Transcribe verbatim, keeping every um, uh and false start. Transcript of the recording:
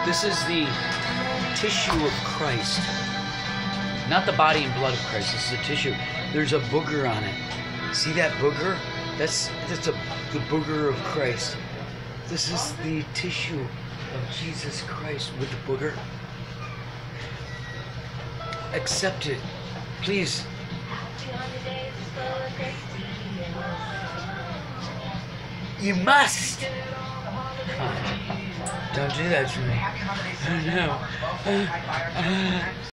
This is the tissue of Christ. Not the body and blood of Christ. This is the tissue. There's a booger on it. See that booger? That's that's a the booger of Christ. This is the tissue of Jesus Christ with the booger. Accept it. Please. You must. Come on. Don't do that to me. Oh no. Uh, uh.